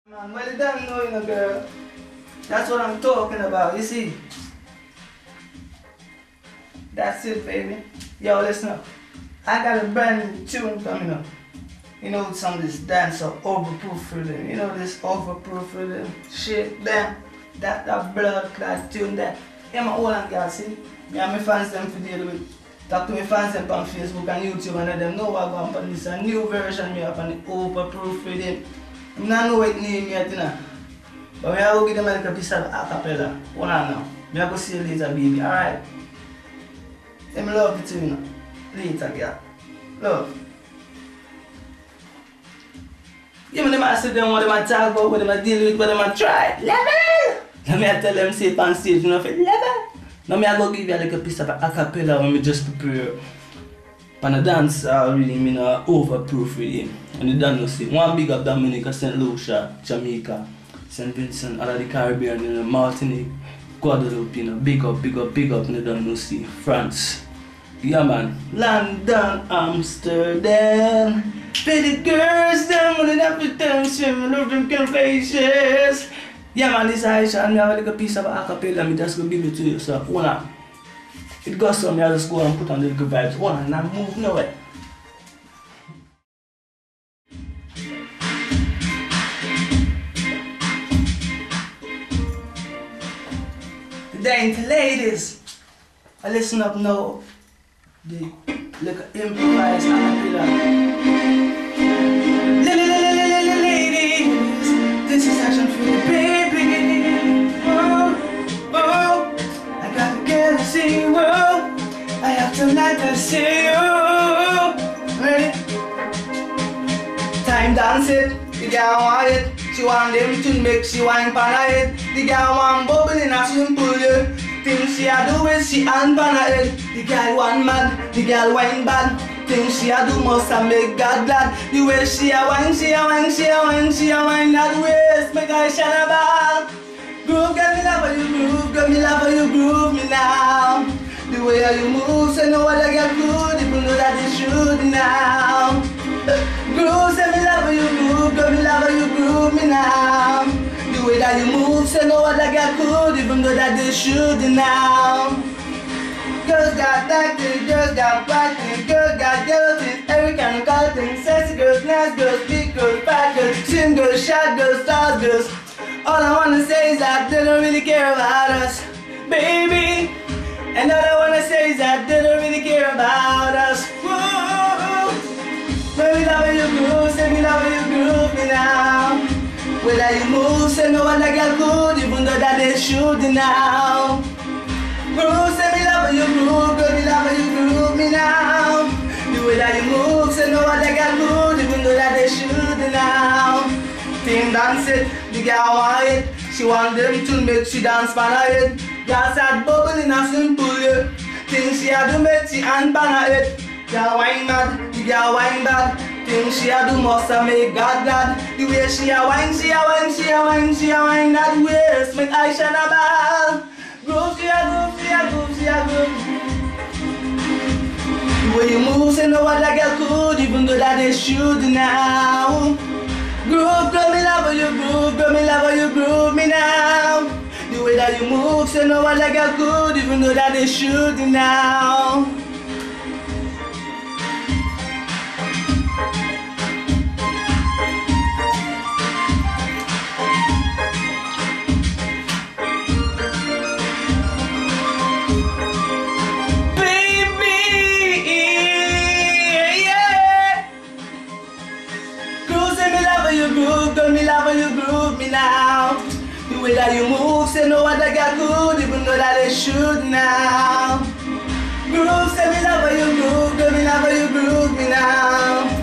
Man, well, you don't know, girl. That's what I'm talking about, you see? That's it, baby. Yo, listen up. I got a brand new tune coming up. You know, some of this dancer overproof rhythm. You know this overproof rhythm shit, damn. That blood clot tune that. Yeah, my old and girl, see? Me and my fans them for deal with. Talk to my fans them on Facebook and YouTube and let them know what I'm going on. This a new version me up on the overproof rhythm. I don't know what name yet, you know. But we are going to give them a little piece of acapella. Hold on now. We are going to see you later, baby, alright? Say me love you too, you know. Later, girl. Love. You know, them sit down, what them talk about, what them deal with, what them try. Level! Now me I tell them say it on stage, you know, for level. Now me I go give you a little piece of acapella when me just prepare. Pan a dance really mean overproof rhythm. And you don't know see. One big up Dominica, St. Lucia, Jamaica, St. Vincent, all of the Caribbean, you know, Martinique, Guadeloupe, you know, big up, and you don't know see. France. Yeah man. London, Amsterdam. Pretty girls, them running up with them, swimming up them faces. Yeah man, this is Aisha and me have a little piece of acapella, me just go give it to you, so hold on. It goes so me I just go and put on the good vibes, hold on, and I move nowhere. The dainty ladies, I listen up now. The little improvised acapella. Ladies, this is action for you, baby. Oh, oh, I got to get to see you. I have to like to see you. Ready? Time dance it, the girl want it. She want them to make she wine pan her head. The girl want bubble in a swim pool, yeah. Things she a do is she hand pan her head. The girl want mad, the girl wine bad. Things she a do must a make God glad. The way she a wine, she a wine, she a wine, she a wine that waist make her shine a ball. Groove, girl, me love how you groove, girl, me love how you groove me now. The way how you move, say no other girl good, even though that is should now. Groove, say me love how you groove, girl, me love how you groove me now. The way that you move, say no other girl could, even though that they should now. Girls got acting, girls got practice, girls got girls, it's every kind of color thing. Sexy girls, nice girls, big girls, fat girls, slim girls, short girls, stars girls. All I wanna say is that they don't really care about us, baby. And all I wanna say is that they don't really care about us. Whoa. When we love how you groove, say me love how you groove me now. Whether you move, say no other girl could, even though that they should now. Groove, say me love how you groove, girl, me love how you groove me now. The way that you move, say no other girl could, even though that they should now. Team dance it, the girl want it. She want them to make she dance pan her head. Girl start bubble in a swim pool, yeah. Things she a do make she hand pan her head. Girl wine mad, the girl wine bad. Things she a do must a make God glad. The way she a wine, she a wine, she a wine, she a wine that waist make I shine a ball. Groove, she a groove, she a groove, she a groove. The way you move, say no other girl could, even though that they should now. Groove, girl, me love how you groove, girl, me love how you groove me now. The way that you move, say no other girl could, even though that they should now. Girl, me love how you groove me now. The way that you move, say no other girl could, even though that they should now. Groove, say me love how you groove, girl, me love how you groove me now.